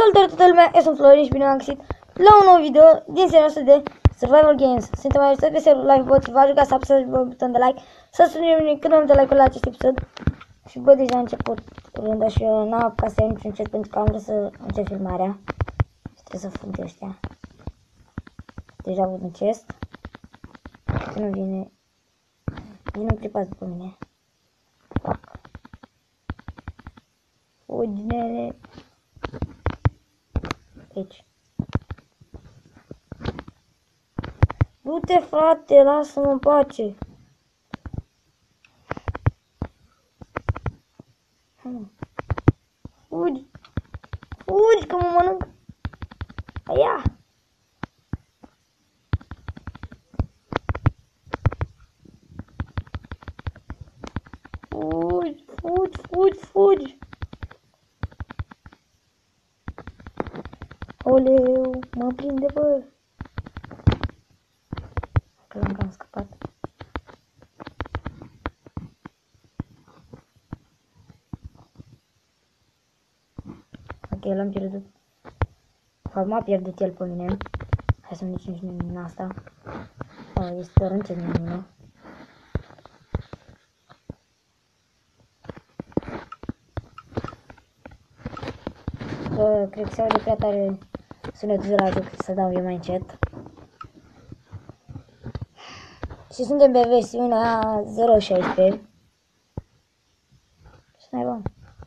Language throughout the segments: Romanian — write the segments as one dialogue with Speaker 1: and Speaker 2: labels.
Speaker 1: Salutare toată lumea, eu sunt Florin și bine am găsit la un nou video din seria noastră de Survival Games. Suntem mai pe serverul Livebot, vă ajut să apăsați butonul de like, să susțineți cât mai multe like-uri la acest episod. Și bă, deja a început rândă și eu n-am apucat să iau niciun chat pentru că am vrut să încep filmarea. Și trebuie să fug de ăștia. Deja văd un chest. Că nu vine un clipați după mine. Fuck. Fugi, nene. Aici. Du-te, frate, lasă-mă în pace. Fugi. Fugi, că mă mănânc. Aia. Fugi, fugi, fugi, fugi. Oleu, mă prinde, bă. Că l-am scăpat. Ok, l-am pierdut. M-a pierdut el pe mine. Hai să-mi nici din asta. Este doar încet din mine. Cred că se aude prea tare sunetul de la joc, să dau eu mai încet. Și suntem pe versiunea 0.16. Și n-ai bă.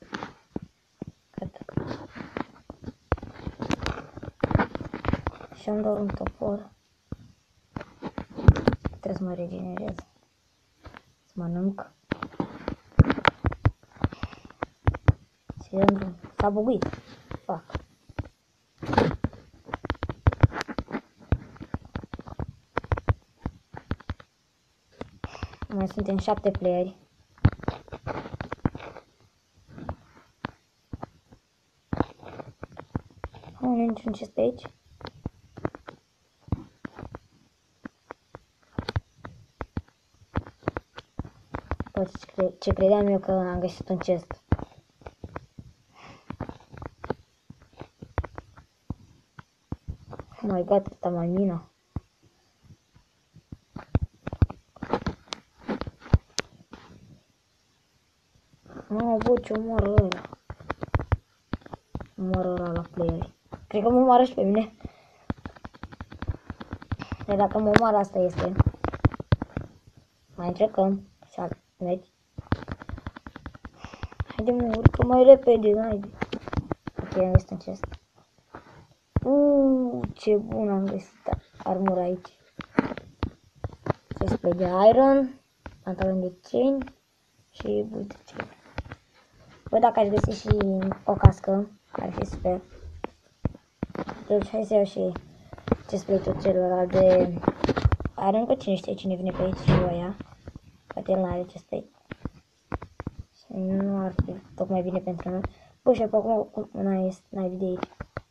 Speaker 1: Și am doar un topor. Trebuie să mă regenerez. Să mănânc. Și s-a buguit. Fac. Mai suntem 7 playeri. Nu e niciun chest pe aici. Ce credeam eu că am găsit un chest. Oh my god, câta mai mină. Mamă, bă, ce omoară ăla. Omoară ăla la playeri. Cred că mă omoară și pe mine. Dar dacă mă omoară, asta este. Mai încercăm. Și mergi. Haide mă, urcă mai repede, n-ai. Ok, am găsit un chest. Ce bun am găsit armura aici. Chest de iron, pantaloni de chain și boot de chain. Bă, dacă aș găsi și o cască, ar fi super. Deci hai să iau și chestplate-ul celălalt de iron, că cine știe cine vine pe aici și o ia. Poate el n-are chestplate. Și nu ar fi tocmai bine pentru noi. Bă, și acum n-ai de aici.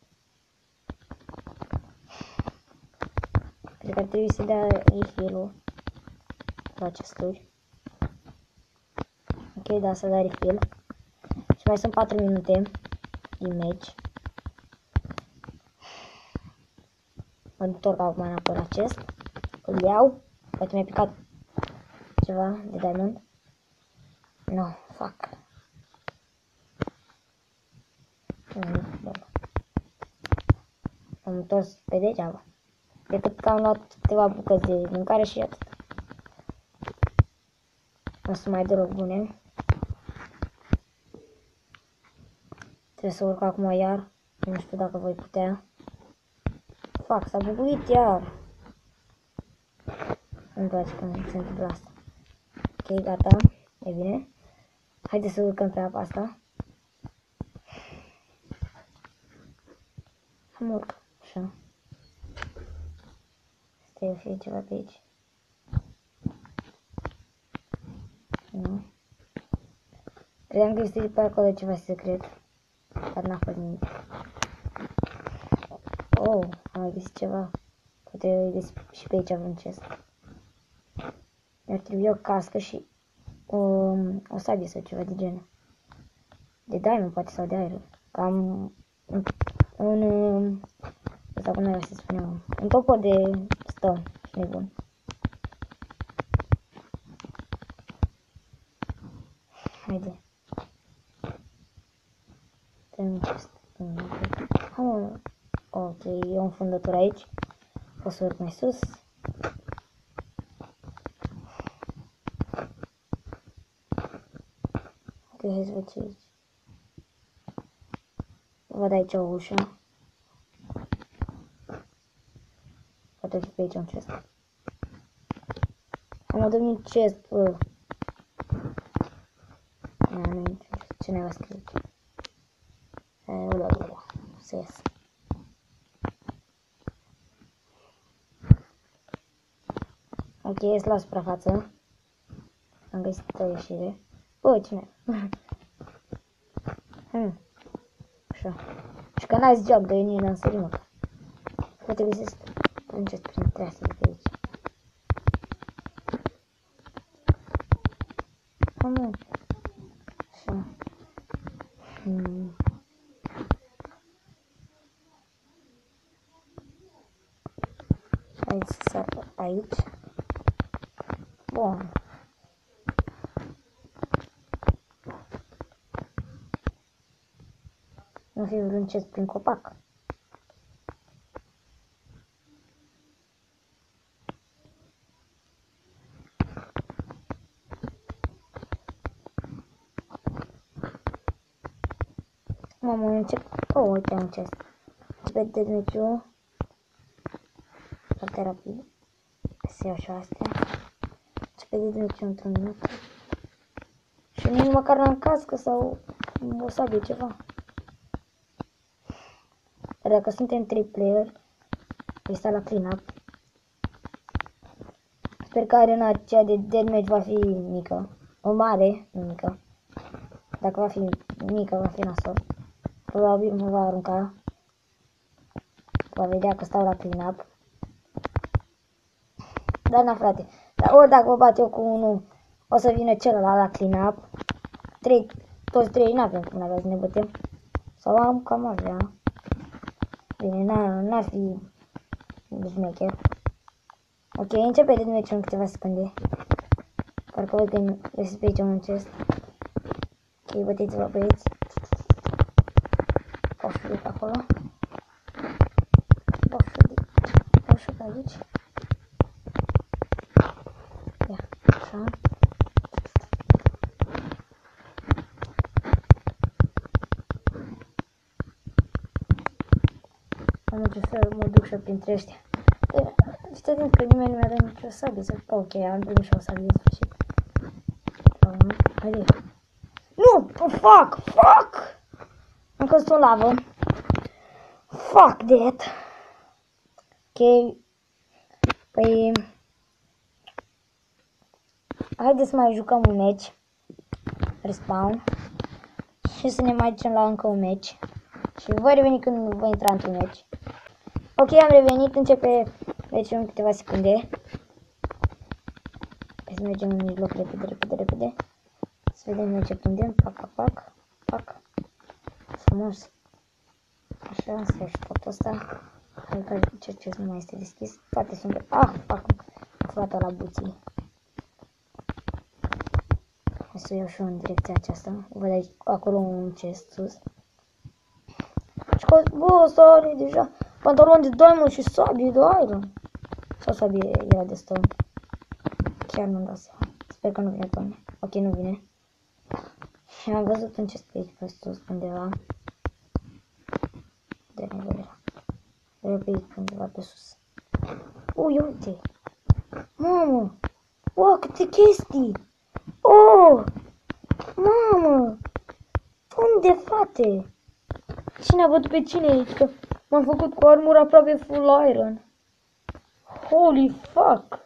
Speaker 1: Cred că ar trebui să dea refill-ul la chesturi. Ok, da, să dea refill. Și mai sunt 4 minute din match. Mă întorc acum înapoi la chest. Îl iau. Poate mi-a picat ceva de diamond. No, fuck. Am întors pe degeaba. Decât că am luat câteva bucăți de mâncare și atât. O să mai deloc bune. Trebuie să urc acum iar. Nu știu dacă voi putea. Fac, s-a buguit iar. Nu-mi place când se întâmplă asta. Ok, gata. E bine. Haideți să urcăm pe apa asta. Am urc. Așa. Stai fie ceva pe aici. Nu. Credeam că este pe acolo ceva secret. Dar n-a fost nimic. Oh, am mai găsit ceva. Poate găsit și pe aici vreun chest. Mi-ar trebui o cască și o sabie sau ceva de genul. De diamond poate sau de iron. Am Asta cum era să spunem, un topor de stone, e bun. Haide. Tem chest. Ok, e un fundător aici. Poți să urc mai sus. Ok, hai să văd ce aici. Văd aici o ușă. Poate fi pe aici un chest. Am adus un chest, bă. Nu, nu e niciun chest. Ce ne-a scris? Ula. Să ies. Ok, ies la suprafață. Am găsit o ieșire. Bă, cine? Așa. Și că n-ați joc, de nici n-am sărit, mă. Poate găsesc un chest prin treasă de aici. Mă. Așa. Hai să sar aici. Bun. Nu fi vreun chest prin copac. Mamă, încep... Oh, uite, am chest. Începe de meciul. Foarte rapid. Să iau și astea. Începe de meciul într-un minut. Și nici măcar n-am cască sau o sabie ceva. Dar dacă suntem 3 player, voi sta la clean-up. Sper că arena aceea de deathmatch va fi mică. O mare, nu mică. Dacă va fi mică, va fi nasol. Probabil mă va arunca. Va vedea că stau la clean-up. Dar na, frate. Dar ori dacă mă bat eu cu unul, o să vină celălalt la clean-up. Toți trei n-avem cum avea să ne bătem. Sau am cam avea. Bine, n-ar fi șmecher. Ok, începe de meciul în câteva secunde. Parcă văd că găsesc pe aici un chest. Ok, băteți-vă băieți. Poșul pe acolo. Poșul pe aici. Ia, așa. Am ce să mă duc și printre ăștia. Știi atent că nimeni nu mi-a dat nicio sabie. Ok, am primit și o sabie în sfârșit. Haide. Nu! Fuck! Am căzut în lavă. Fuck that! Ok. Păi... Haideți să mai jucăm un match. Respawn. Și să ne mai ducem la încă un match. Și voi reveni când voi intra într-un match. Ok, am revenit. Începe match-ul în câteva secunde. Hai să mergem în mijloc repede. Să vedem noi ce prindem. Pac. Frumos. Așa, să iau și totul ăsta. Hai că ce nu mai este deschis. Toate sunt... Fac furată la buții. Hai să iau și eu în direcția aceasta. Văd aici, acolo un chest sus. Și că, bă, sare deja. Pantalon de diamond și sabie de iron. Sau sabie era de stone. Chiar nu-mi dau seama. Sper că nu vine pe mine. Ok, nu vine. Și am văzut un chest pe aici, pe sus, undeva. De nevoie era. Era pe aici, undeva pe sus. Ui, uite! Mamă! Wow, câte chestii! Oh! Mamă! Unde, frate? Cine a bătut pe cine aici? Că m-am făcut cu armură aproape full iron. Holy fuck!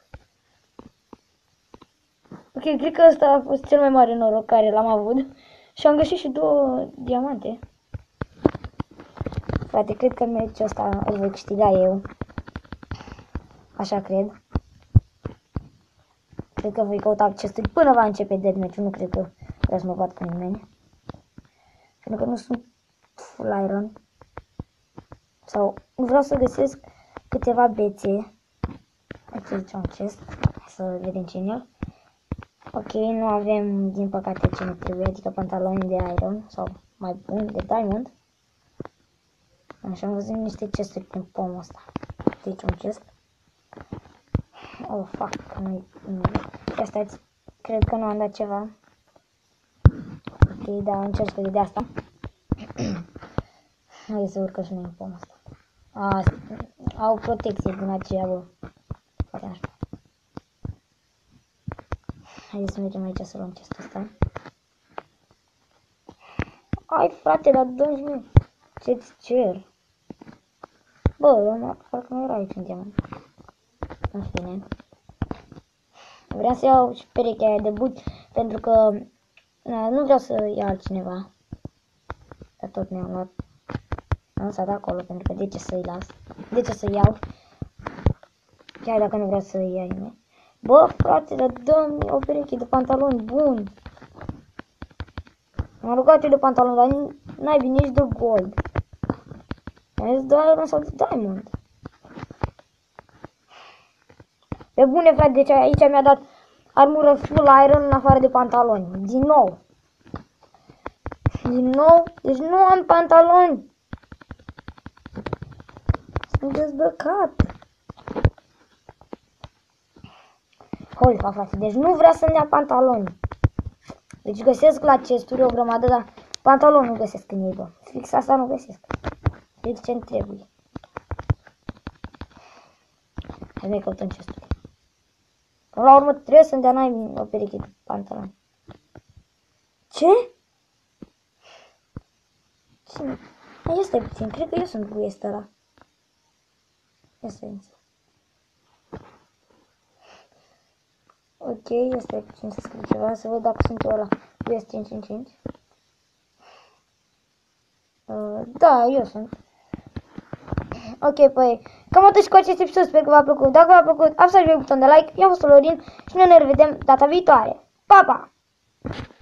Speaker 1: Ok, cred că ăsta a fost cel mai mare noroc care l-am avut. Și am găsit și 2 diamante. Frate, cred că meciul ăsta îl voi câștiga eu. Așa cred. Cred că voi căuta chesturi până va începe deathmatch-ul. Nu cred că vreau să mă bat cu nimeni. Pentru că nu sunt full iron. Sau vreau să găsesc câteva bețe. Aici zice un chest. Să vedem ce în el. Ok, nu avem din păcate ce ne trebuie, adică pantaloni de iron sau mai bun, de diamond. Așa am văzut niște chesturi prin pomul ăsta. Deci un chest. Oh, fuck, nu-i... Ia stați, cred că nu am dat ceva. Ok, da, încerc să de asta. Hai să urcă și noi în pomul ăsta. Au protecție din aceea, bă. Foarte așa. Haideți să mergem aici să luăm chestul ăsta. Ai, frate, dar dă-mi mie. Ce-ți cer? Bă, parcă nu era aici un diamant. În fine. Vreau să iau și perechea aia de but, pentru că nu vreau să ia altcineva. Dar tot mi-am luat. Am lăsat acolo, pentru că de ce să-i las? De ce să iau? Chiar dacă nu vreau să iau nimeni. Bă, frate, dar dă-mi o pereche de pantaloni buni. M-am rugat eu de pantaloni, dar n-ai bine nici de gold. Mi-a zis de iron sau de diamond. Pe bune, frate, deci aici mi-a dat armură full iron în afară de pantaloni. Din nou. Din nou? Deci nu am pantaloni. Sunt dezbrăcat. Holy fuck, frate, deci nu vrea să-mi dea pantaloni. Deci găsesc la chesturi o grămadă, dar pantaloni nu găsesc în ei, bă. Fix asta nu găsesc. Deci ce-mi trebuie. Hai să căutăm chesturi. Până la urmă trebuie să-mi dea n-ai o pereche de pantaloni. Ce? Cine? Ia stai puțin, cred că eu sunt cu este ăla. Ia stai. Ok, ia stai puțin să scriu ceva, să văd dacă sunt eu ăla. US555. Da, eu sunt. Ok, păi, cam atât și cu acest episod, sper că v-a plăcut. Dacă v-a plăcut, apăsați pe butonul de like. Eu am fost Florin și noi ne revedem data viitoare. Pa, pa!